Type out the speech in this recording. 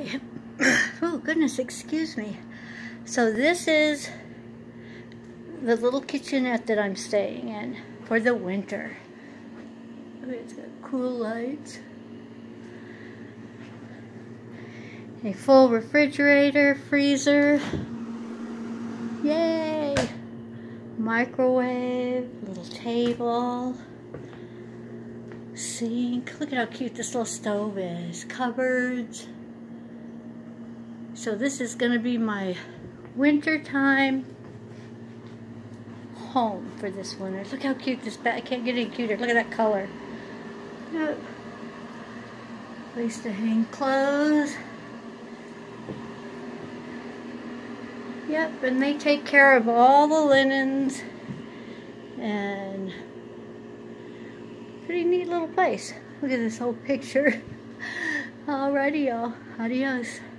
Okay. Oh, goodness, excuse me. So this is the little kitchenette that I'm staying in for the winter. It's got cool lights. A full refrigerator, freezer. Yay! Microwave, little table, sink. Look at how cute this little stove is. Cupboards. So this is going to be my wintertime home for this winter. Look how cute this bed. I can't get any cuter. Look at that color. Yep. Place to hang clothes. Yep, and they take care of all the linens, and pretty neat little place. Look at this whole picture. Alrighty, y'all. Adios.